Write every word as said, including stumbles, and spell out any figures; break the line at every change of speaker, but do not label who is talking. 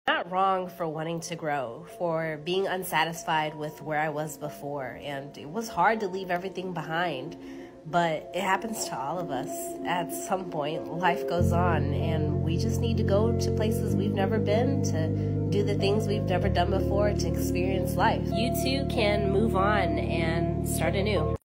Not wrong for wanting to grow, for being unsatisfied with where I was before, and it was hard to leave everything behind, but it happens to all of us. At some point, life goes on, and we just need to go to places we've never been, to do the things we've never done before, to experience life. You too can move on and start anew.